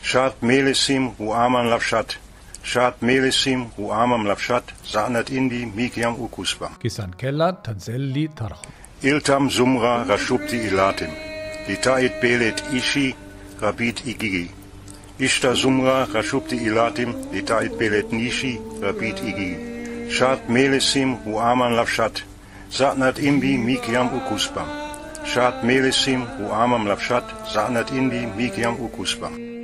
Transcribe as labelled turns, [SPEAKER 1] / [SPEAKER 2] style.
[SPEAKER 1] Shat melesim uamam lavshat. Shat melesim uamam lavshat. Zanat indi mikiam ukuspam.
[SPEAKER 2] Kisan kella tanzelli tarham.
[SPEAKER 1] Iltam sumra rashupti ilatim. Litait belet ishi rabit igigi. Ishta sumra rashupti ilatim. Litait belet nishi rabit igigi. Shat melesim uamam lavshat. Zanat indi mikiam ukuspam. Shat melesim uamam lavshat. Zanat indi mikiam ukuspam.